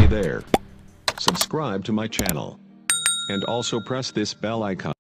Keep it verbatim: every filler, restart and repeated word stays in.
there. Subscribe to my channel. And also press this bell icon.